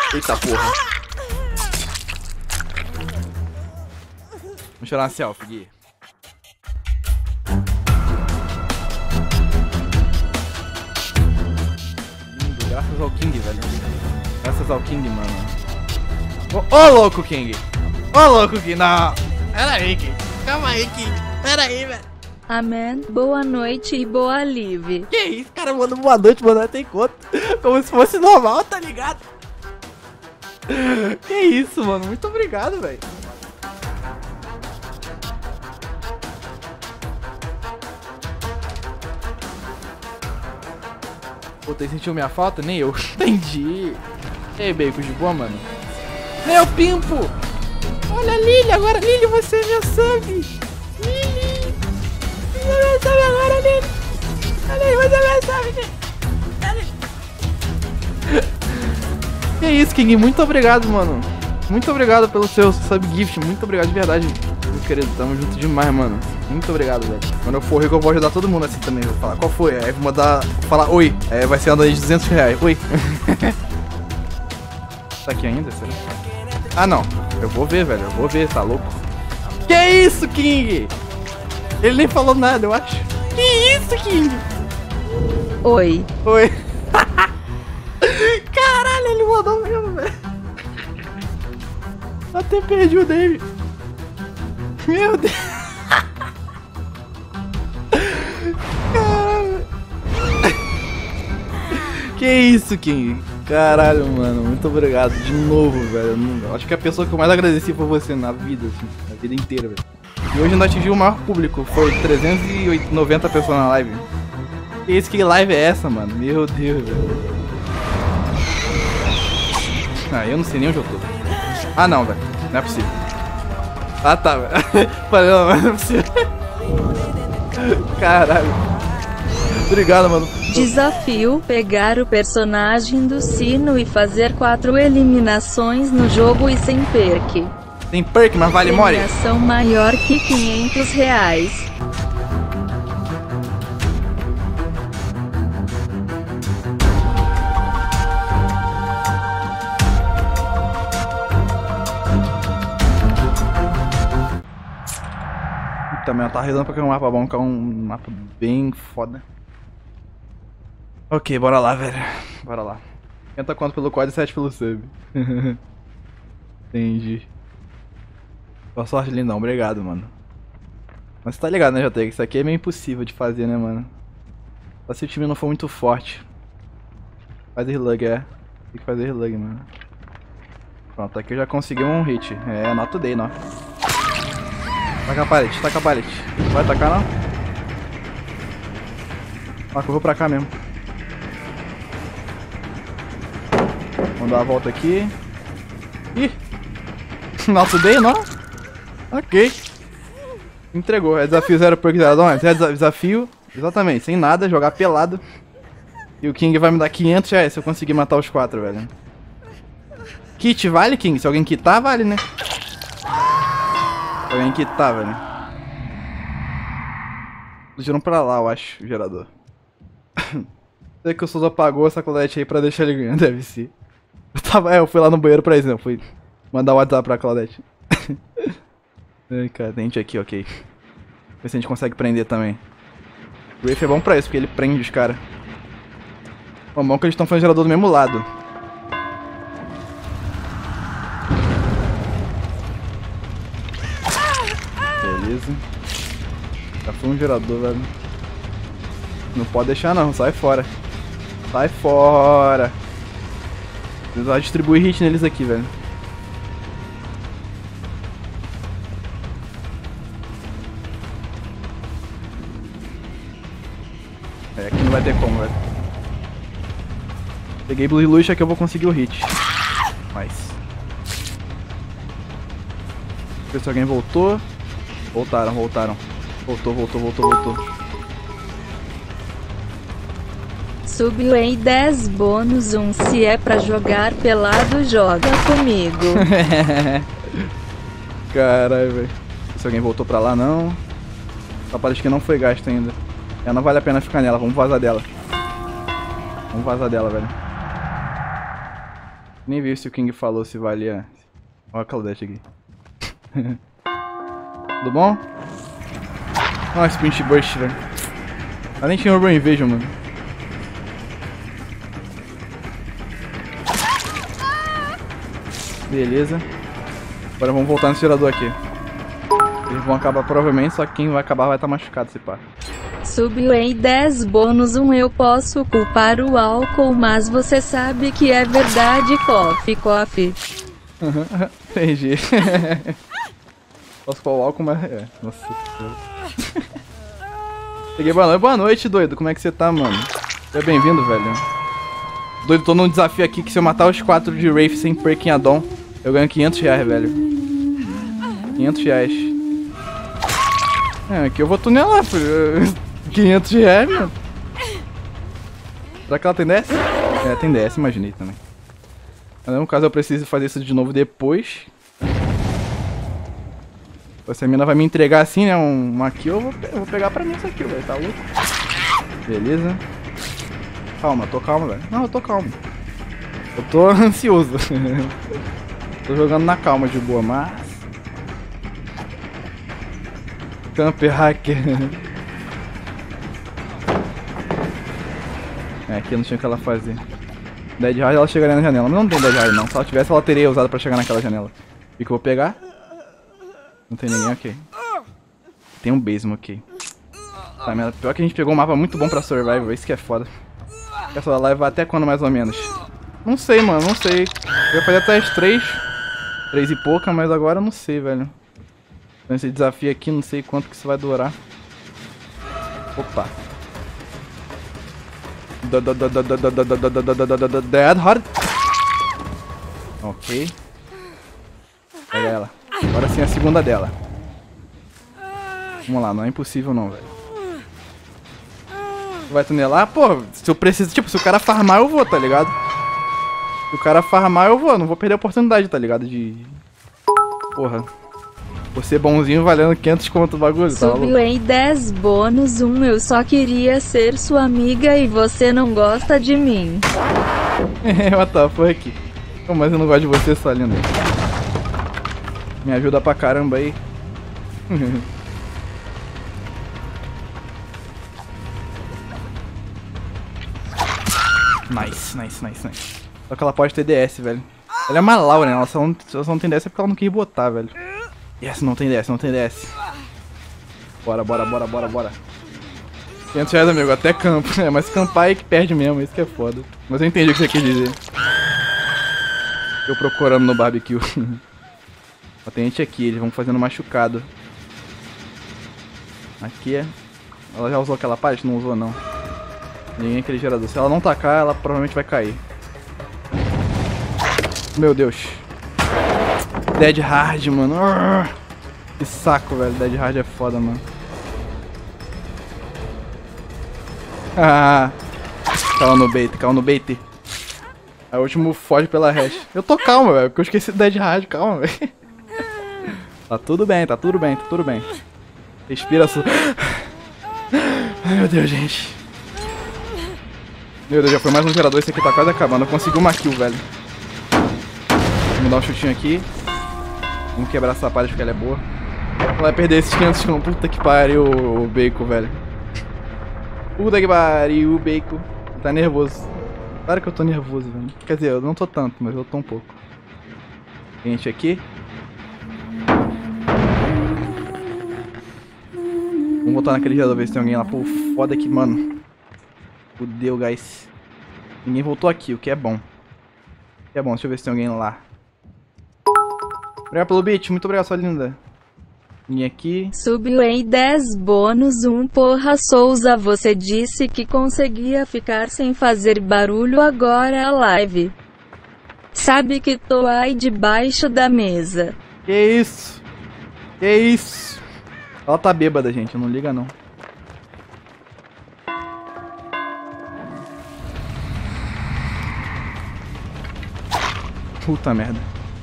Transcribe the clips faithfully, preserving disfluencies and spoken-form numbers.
Eita porra. Vamos tirar uma selfie, Gui. Lindo, graças ao King, velho. Graças ao King, mano. Ô, oh, louco, King. Ô, oh, louco, King. Não. Pera aí, King. Calma aí, King. Pera aí, velho. Amém. Boa noite e boa live. Que isso, cara, mano. Boa noite, mano. Tem conta. Como se fosse normal, tá ligado? Que isso, mano. Muito obrigado, velho. Pô, você sentiu minha falta? Nem eu. Entendi. E aí, Bacon, de boa, mano? Meu Pimpo! Olha a Lily agora. Lily, você é meu sangue. Lily. Você é meu sangue agora, Lily. Olha aí, você é meu sangue. Que isso, King. Muito obrigado, mano. Muito obrigado pelo seu sub gift. Muito obrigado de verdade, meu querido. Tamo junto demais, mano. Muito obrigado, velho. Quando eu for rico, eu vou ajudar todo mundo assim também. Vou falar, qual foi? Aí vou mandar, vou falar, oi. É, vai ser uma de duzentos reais. Oi. Tá aqui ainda, será? Ah, não. Eu vou ver, velho. Eu vou ver, tá louco? Que isso, King? Ele nem falou nada, eu acho. Que isso, King? Oi. Oi. Caralho, ele mandou mesmo, velho. Até perdi o Dave. Meu Deus. Caralho. Que isso, King? Caralho, mano. Muito obrigado de novo, velho. Acho que a pessoa que eu mais agradeci foi você na vida, assim. Na vida inteira, velho. E hoje nós atingimos o maior público. Foi trezentas e noventa pessoas na live. Que isso, que live é essa, mano? Meu Deus, velho. Ah, eu não sei nem onde eu tô. Ah, não, velho. Não é possível. Ah, tá, velho. Falei, não, não é possível. Caralho. Obrigado, mano. Desafio: pegar o personagem do sino e fazer quatro eliminações no jogo e sem perk. Tem perk, mas vale more. Premiação maior que quinhentos reais. Também ela tá rezando pra que é um mapa bom, que é um mapa bem foda. Ok, bora lá, velho. Bora lá. cinquenta conto pelo quad e sete pelo sub. Entendi. Boa sorte, lindão. Obrigado, mano. Mas você tá ligado, né, J T? Que isso aqui é meio impossível de fazer, né, mano? Só se o time não for muito forte. Faz relug, é. Tem que fazer relug, mano. Pronto, aqui eu já consegui um hit. É, not today, não. Taca a pallet, taca a pallet. Vai tacar, não? Ah, correu pra cá mesmo. Vamos dar a volta aqui. Ih! Not today, não? Ok. Entregou. É desafio zero por quiser. É desafio, exatamente, sem nada, jogar pelado. E o King vai me dar quinhentos reais se eu conseguir matar os quatro, velho. Kit vale, King? Se alguém quitar, vale, né? Se alguém quitar, velho. Giram pra lá, eu acho, o gerador. Sei que o Souza apagou essa Claudete aí pra deixar ele ganhando, deve ser. Eu, tava, é, eu fui lá no banheiro pra exemplo, fui mandar o WhatsApp pra Claudete. Ai, cara, tem gente aqui, ok. Ver se a gente consegue prender também. O Wraith é bom pra isso, porque ele prende os caras. O bom é que eles estão fazendo gerador do mesmo lado. Beleza. Já foi um gerador, velho. Não pode deixar não, sai fora. Sai fora. Precisava distribuir hit neles aqui, velho. É, aqui não vai ter como, velho. Peguei Blue Lucha que eu vou conseguir o hit. Mas... Deixa eu ver se alguém voltou. Voltaram, voltaram. Voltou, voltou, voltou, voltou. Subiu em dez bônus um. Se é pra jogar pelado, joga comigo. Caralho, velho. Se alguém voltou pra lá, não. Só parece que não foi gasto ainda. É, não vale a pena ficar nela. Vamos vazar dela. Vamos vazar dela, velho. Nem vi se o King falou se valia. Olha a Claudete aqui. Tudo bom? Olha esse Sprint Burst, velho. Ela nem tinha Urban Invasion, mano. Beleza. Agora vamos voltar nesse gerador aqui. Eles vão acabar provavelmente, só que quem vai acabar vai estar machucado, se pá. Subiu em dez bônus um. Eu posso culpar o álcool, mas você sabe que é verdade. Coffee, coffee. Entendi. Posso culpar o álcool, mas... É, nossa. Peguei boa noite. Boa noite, doido. Como é que você tá, mano? Seja bem-vindo, velho. Doido, tô num desafio aqui que se eu matar os quatro de Wraith sem perk em addon, eu ganho quinhentos reais, velho. quinhentos reais. É, aqui eu vou tunelar, pô. quinhentos reais, mano. Será que ela tem D S? É, tem D S, imaginei também. Mas no caso eu preciso fazer isso de novo depois. Se a mina vai me entregar assim, né, um, uma kill, eu vou, eu vou pegar pra mim essa kill, velho, tá louco? Beleza. Calma, eu tô calmo, velho. Não, eu tô calmo. Eu tô ansioso. Tô jogando na calma de boa, mas... Camper hacker. É, aqui não tinha o que ela fazer. Dead Hard ela chegaria na janela, mas não tem Dead Hard não. Se ela tivesse, ela teria usado pra chegar naquela janela. O que eu vou pegar? Não tem ninguém, ok. Tem um basement, ok. Tá, merda. Pior que a gente pegou um mapa muito bom pra survival, isso que é foda. Essa live vai até quando mais ou menos? Não sei, mano, não sei. Eu ia fazer até as três. Três e pouca, mas agora eu não sei, velho. Esse desafio aqui, não sei quanto que isso vai durar. Opa. Dead Hard. Ok. Pega ela. Agora sim a segunda dela. Vamos lá, não é impossível não, velho. Vai tunelar? Pô, se eu preciso, tipo, se o cara farmar eu vou, tá ligado? Se o cara farmar eu vou, não vou perder a oportunidade, tá ligado? De... Porra. Por ser bonzinho valendo quinhentos conto o bagulho, tá louco? Subiu em dez bônus um. Eu só queria ser sua amiga e você não gosta de mim. What the fuck? Mas eu não gosto de você, sua linda. Me ajuda pra caramba aí. Nice, nice, nice, nice. Só que ela pode ter D S, velho. Ela é uma Laura, né? Ela só não, ela só não tem D S porque ela não quis botar, velho. Yes, não tem D S, não tem D S. Bora, bora, bora, bora, bora. quinhentos reais, amigo, até campo. É, mas campar é que perde mesmo, isso que é foda. Mas eu entendi o que você quis dizer. Eu procurando no barbecue. Ó, tem gente aqui, eles vão fazendo machucado. Aqui é... Ela já usou aquela parte? Não usou, não. Ninguém aquele gerador. Se ela não tacar, ela provavelmente vai cair. Meu Deus. Dead Hard, mano. Que saco, velho. Dead Hard é foda, mano. Ah, caiu no bait, caiu no bait. Aí o último foge pela hash. Eu tô calmo, velho, porque eu esqueci do Dead Hard. Calma, velho. Tá tudo bem, tá tudo bem, tá tudo bem. Respira sua. Ai, meu Deus, gente. Meu Deus, já foi mais um gerador. Esse aqui tá quase acabando. Eu consegui uma kill, velho. Vamos dar um chutinho aqui. Vamos quebrar essa palha porque ela é boa. Ela vai perder esses quinhentos não. Puta que pariu, o Bacon, velho. Puta que pariu, o Bacon. Tá nervoso. Claro que eu tô nervoso, velho. Quer dizer, eu não tô tanto, mas eu tô um pouco. Tem gente aqui. Vamos voltar naquele gerador, ver se tem alguém lá. Pô, foda que, mano. Fudeu, guys. Ninguém voltou aqui, o que é bom. O que é bom, deixa eu ver se tem alguém lá. Obrigado pelo beat, muito obrigado, sua linda. Ninguém aqui. Subiu em dez bônus um. Porra, Souza, você disse que conseguia ficar sem fazer barulho agora a live. Sabe que tô aí debaixo da mesa. Que isso? Que isso? Ela tá bêbada, gente, não liga não. Puta merda.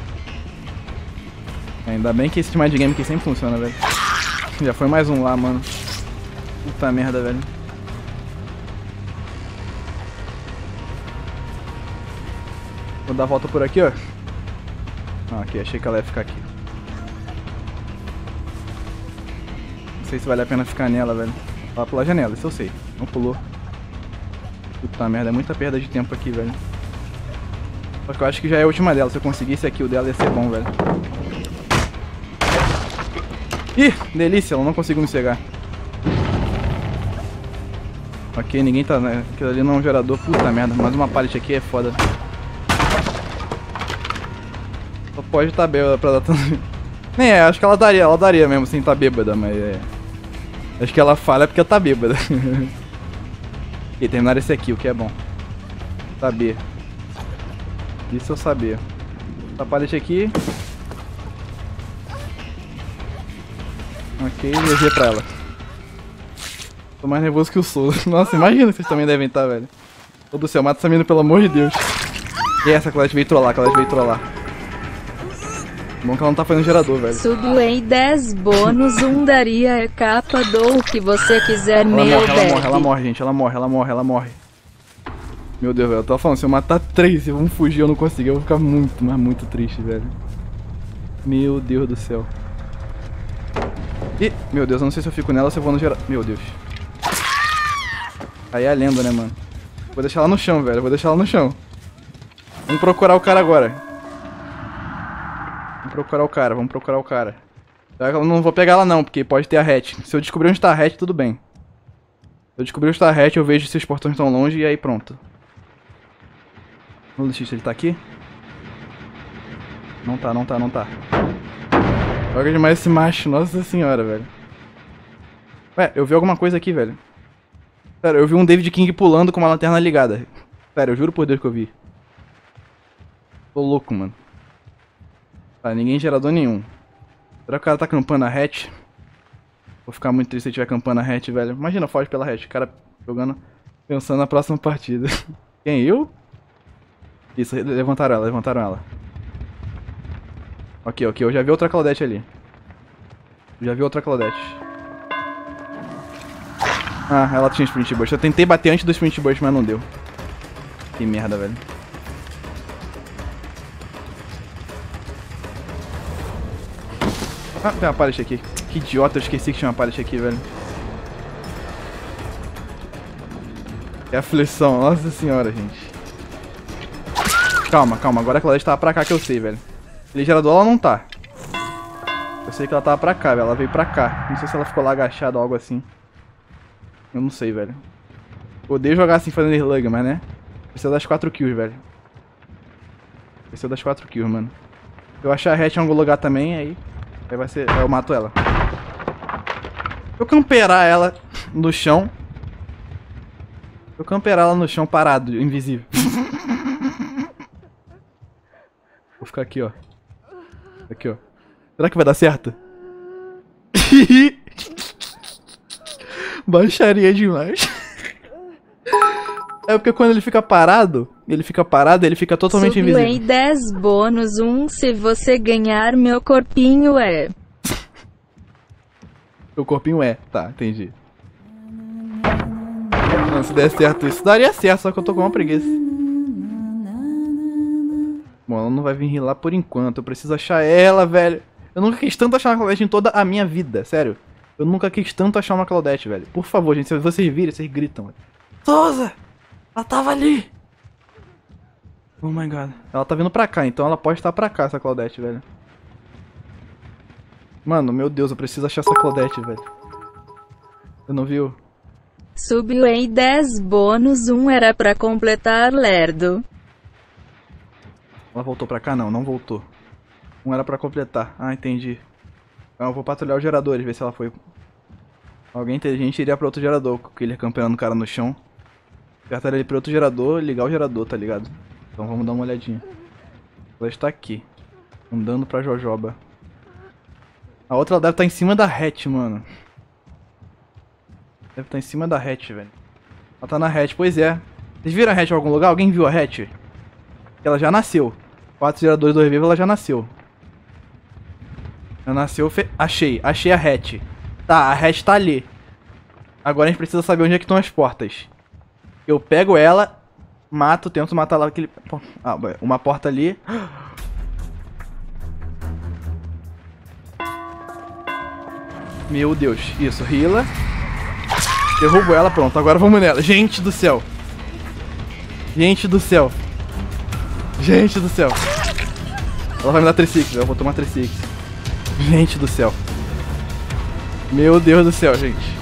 Ainda bem que esse mind game aqui sempre funciona, velho. Já foi mais um lá, mano. Puta merda, velho. Vou dar a volta por aqui, ó. Ah, aqui, achei que ela ia ficar aqui. Não sei se vale a pena ficar nela, velho. Ela pela janela, isso eu sei. Não pulou. Puta merda, é muita perda de tempo aqui, velho. Só que eu acho que já é a última dela. Se eu conseguisse a kill dela ia ser bom, velho. Ih, delícia, ela não conseguiu me cegar. Ok, ninguém tá, né? Aquilo ali não é um gerador. Puta merda, mais uma pallet aqui é foda. Só pode estar tá bêbada pra dar tanto... Nem é, acho que ela daria, ela daria mesmo sem estar tá bêbada, mas é... Acho que ela falha porque ela tá bêbada. E terminar esse aqui, o que é bom. Saber. Isso eu sabia. Essa pallet aqui. Ok, G G pra ela. Tô mais nervoso que o Sou. Nossa, imagina que vocês também devem estar, velho. Ô do céu, mata essa mina, pelo amor de Deus. E essa Claudete veio trollar, Claudete veio trollar. Bom que ela não tá fazendo gerador, velho. Sublei dez bônus, um daria capa, dou o que você quiser, Ela meu morre, ela morre, bebê. ela morre, gente. Ela morre, ela morre, ela morre. Meu Deus, velho. Eu tava falando, se eu matar três e um fugir eu não conseguir, eu vou ficar muito, mas muito triste, velho. Meu Deus do céu. Ih, meu Deus, eu não sei se eu fico nela ou se eu vou no gerador. Meu Deus. Aí é a lenda, né, mano? Vou deixar ela no chão, velho. Vou deixar ela no chão. Vamos procurar o cara agora. Vamos procurar o cara, vamos procurar o cara. Eu não vou pegar ela não, porque pode ter a hatch. Se eu descobrir onde tá a hatch, tudo bem. Se eu descobrir onde tá a hatch, eu vejo se os portões estão longe e aí pronto. Vamos deixar se ele tá aqui. Não tá, não tá, não tá. Joga demais esse macho, nossa senhora, velho. Ué, eu vi alguma coisa aqui, velho. Sério, eu vi um David King pulando com uma lanterna ligada. Sério, eu juro por Deus que eu vi. Tô louco, mano. Tá, ninguém gerador nenhum. Será que o cara tá campando a hatch? Vou ficar muito triste se ele tiver campando a hatch, velho. Imagina, foge pela hatch. O cara jogando, pensando na próxima partida. Quem, eu? Isso, levantaram ela, levantaram ela. Ok, ok, eu já vi outra Claudete ali. Eu já vi outra Claudete. Ah, ela tinha sprint burst. Eu tentei bater antes do sprint burst, mas não deu. Que merda, velho. Ah, tem uma pallet aqui. Que idiota, eu esqueci que tinha uma pallet aqui, velho. Que aflição, nossa senhora, gente. Calma, calma, agora a Claudete tava pra cá que eu sei, velho. Aquele gerador ela não tá. Eu sei que ela tava pra cá, velho. Ela veio pra cá. Não sei se ela ficou lá agachada ou algo assim. Eu não sei, velho. Odeio jogar assim fazendo slug, mas né? Precisa das quatro kills, velho. Precisa das quatro kills, mano. Se eu achar a hatch em algum lugar também, aí... Aí vai ser... Aí eu mato ela. Se eu camperar ela no chão... Se eu camperar ela no chão parado, invisível. Vou ficar aqui, ó. Aqui, ó. Será que vai dar certo? Baixaria demais. É porque quando ele fica parado, ele fica parado, ele fica totalmente Sublei invisível. dez bônus, um se você ganhar meu corpinho é. O corpinho é, tá, entendi. Não, se der certo isso, daria certo, só que eu tô com uma preguiça. Bom, ela não vai vir lá por enquanto, eu preciso achar ela, velho. Eu nunca quis tanto achar uma Claudete em toda a minha vida, sério. Eu nunca quis tanto achar uma Claudete, velho. Por favor, gente, se vocês virem, vocês gritam, velho. Souza! Ela tava ali! Oh my god. Ela tá vindo pra cá, então ela pode estar pra cá, essa Claudete, velho. Mano, meu Deus, eu preciso achar essa Claudete, velho. Você não viu? Sublei dez bônus, um era pra completar lerdo. Ela voltou pra cá? Não, não voltou. Um era pra completar. Ah, entendi. Então eu vou patrulhar os geradores, ver se ela foi. Alguém inteligente iria pra outro gerador, com ele campeando o cara no chão. Apertar ele pra outro gerador e ligar o gerador, tá ligado? Então vamos dar uma olhadinha. Ela está aqui. Andando pra Jojoba. A outra ela deve estar em cima da hatch, mano. Deve estar em cima da hatch, velho. Ela tá na hatch, pois é. Vocês viram a hatch em algum lugar? Alguém viu a hatch? Ela já nasceu. Quatro geradores do revivo, ela já nasceu. Já nasceu, fe... achei, achei a hatch. Tá, a hatch tá ali. Agora a gente precisa saber onde é que estão as portas. Eu pego ela Mato, tento matar lá aquele... Ah, uma porta ali. Meu Deus. Isso, Hila. Derrubo ela, pronto. Agora vamos nela. Gente do céu. Gente do céu. Gente do céu. Ela vai me dar três six, eu vou tomar três six. Gente do céu. Meu Deus do céu, gente.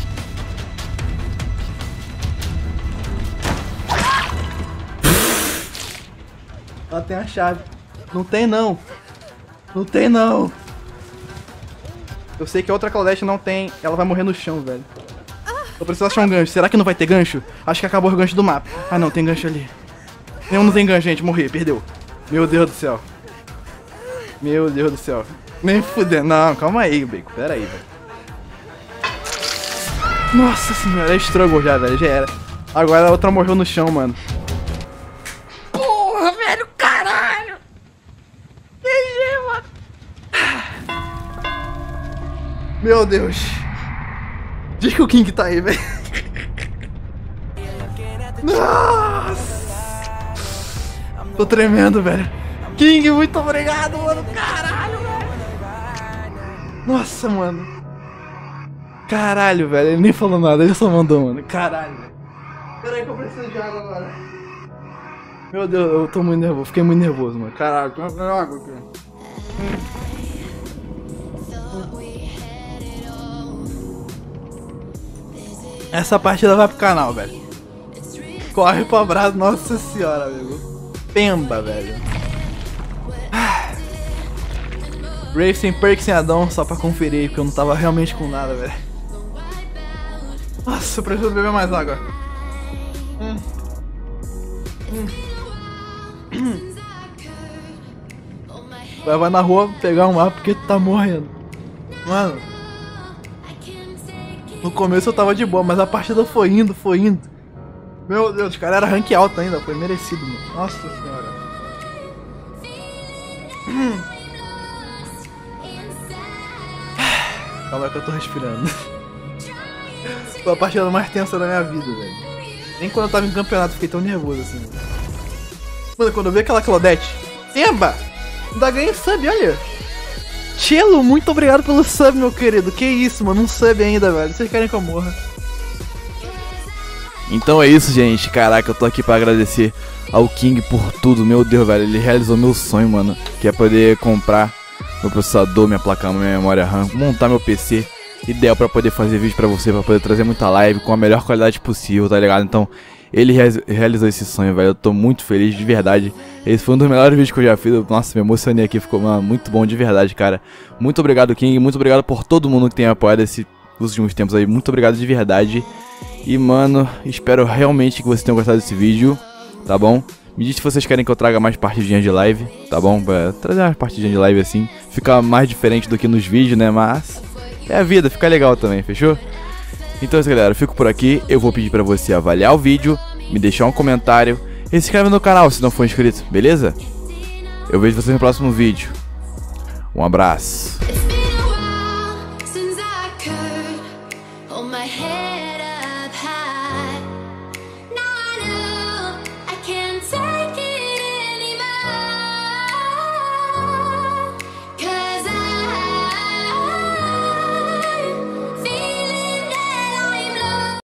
Ela tem a chave. Não tem não. Não tem não. Eu sei que a outra Claudette não tem. Ela vai morrer no chão, velho. Eu preciso achar um gancho. Será que não vai ter gancho? Acho que acabou o gancho do mapa. Ah não, tem gancho ali. Nenhum não tem gancho, gente. Morri, perdeu. Meu Deus do céu. Meu Deus do céu. Nem fudendo. Não, calma aí, Bacon. Pera aí, velho. Nossa senhora, estragou já, velho. Já era. Agora a outra morreu no chão, mano. Porra, velho, caralho. G G, mano. Meu Deus. Diz que o King tá aí, velho. Nossa. Tô tremendo, velho. King, muito obrigado, mano. Caralho, velho. Nossa, mano. Caralho, velho. Ele nem falou nada, ele só mandou, mano. Caralho, velho. Pera aí que eu preciso de água agora. Meu Deus, eu tô muito nervoso. Fiquei muito nervoso, mano. Caralho, tem água aqui. Essa partida vai pro canal, velho. Corre pro abraço, nossa senhora, amigo. Pemba, velho. Brave sem perk, sem addon, só pra conferir, porque eu não tava realmente com nada, velho. Nossa, eu preciso beber mais água. Hum. Hum. Vai, vai na rua pegar um mapa porque tu tá morrendo. Mano. No começo eu tava de boa, mas a partida foi indo, foi indo. Meu Deus, os caras eram rank alto ainda, foi merecido, mano. Nossa senhora. Hum. Calma aí que eu tô respirando. Foi a partida mais tensa da minha vida, velho. Nem quando eu tava em campeonato fiquei tão nervoso assim. Mano, quando eu vi aquela Claudette. Emba! Ainda ganhei sub, olha. Chelo, muito obrigado pelo sub, meu querido. Que isso, mano, um sub ainda, velho. Vocês querem que eu morra? Então é isso, gente. Caraca, eu tô aqui pra agradecer ao King por tudo. Meu Deus, velho, ele realizou meu sonho, mano. Que é poder comprar meu processador, minha placa, minha memória RAM, montar meu P C ideal pra poder fazer vídeo pra você, pra poder trazer muita live com a melhor qualidade possível, tá ligado? Então, ele re realizou esse sonho, velho. Eu tô muito feliz, de verdade. Esse foi um dos melhores vídeos que eu já fiz. Nossa, me emocionei aqui, ficou mano, muito bom, de verdade, cara. Muito obrigado, King. Muito obrigado por todo mundo que tem apoiado esses últimos tempos aí. Muito obrigado de verdade. E, mano, espero realmente que vocês tenham gostado desse vídeo, tá bom? Me diz se vocês querem que eu traga mais partidinhas de live, tá bom? Pra trazer umas partidinhas de live assim. Ficar mais diferente do que nos vídeos, né? Mas é a vida, fica legal também, fechou? Então é isso, galera, eu fico por aqui. Eu vou pedir pra você avaliar o vídeo, me deixar um comentário e se inscreve no canal se não for inscrito, beleza? Eu vejo vocês no próximo vídeo. Um abraço.